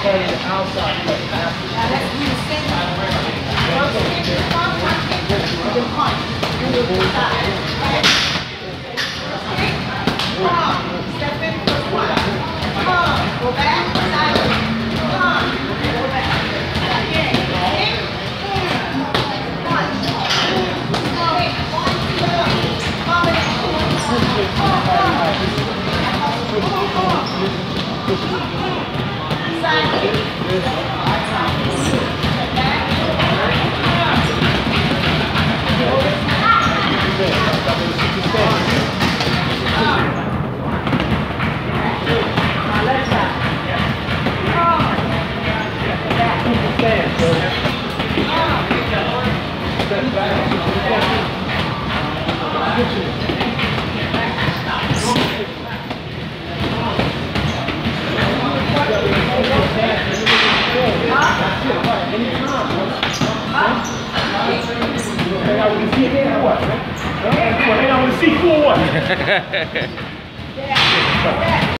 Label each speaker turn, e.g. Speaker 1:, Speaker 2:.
Speaker 1: turning the outside.
Speaker 2: That's you stand. First kick, the front kick, the punch. You will do that. First kick, step in for one. Go back, side. Go back. Again, kick, punch. Side kick.
Speaker 1: I want to see it there, what? I want to see for what?